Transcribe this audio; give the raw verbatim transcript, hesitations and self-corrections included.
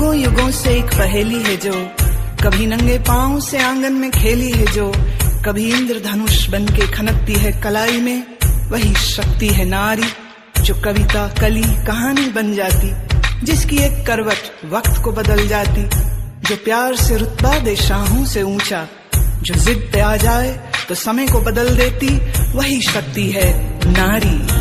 युगों युगों से एक पहेली है जो कभी नंगे पांव से आंगन में खेली है, जो कभी इंद्रधनुष बन के खनकती है कलाई में, वही शक्ति है नारी जो कविता कली कहानी बन जाती, जिसकी एक करवट वक्त को बदल जाती, जो प्यार से रुतबा दे शाहों से ऊंचा, जो जिद पे आ जाए तो समय को बदल देती, वही शक्ति है नारी।